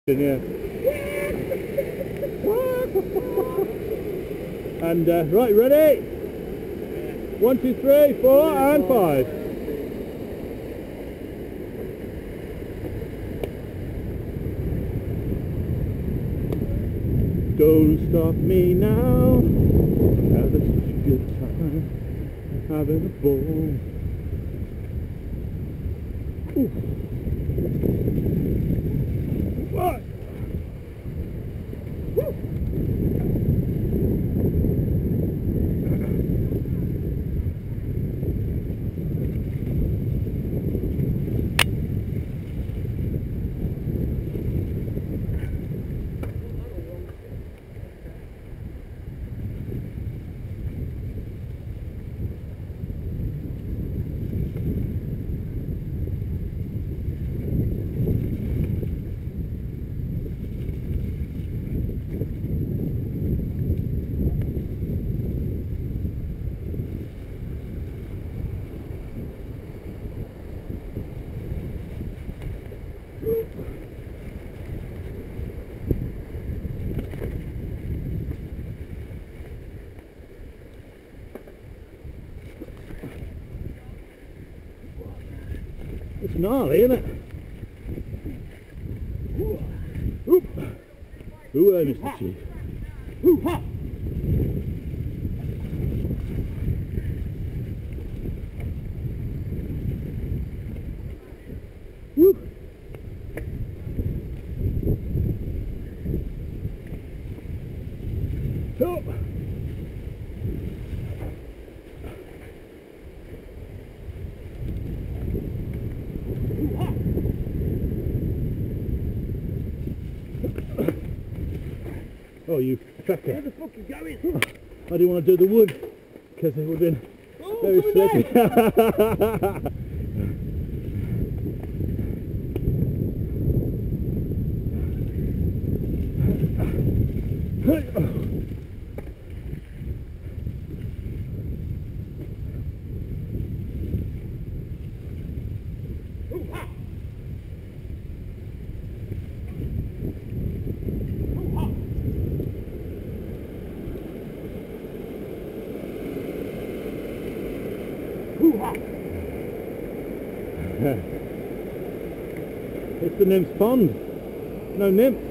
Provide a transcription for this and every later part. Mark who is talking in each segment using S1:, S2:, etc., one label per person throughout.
S1: Yeah. And right, ready? 1, 2, 3, 4, and 5. Don't stop me now. Having such a good time, having a ball. Ooh. What? Woo. It's gnarly, isn't it? Oop. Ooh, Mr. Chief. Ooh, ha. Woo. Oh. Oh, you tracker.
S2: Where the fuck are you going?
S1: I didn't want to do the wood because it would have been very slick. It's the nymph's pond. No nymphs.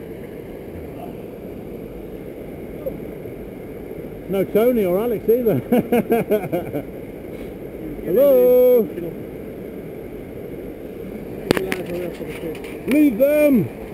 S1: No Tony or Alex either. Hello? Leave them!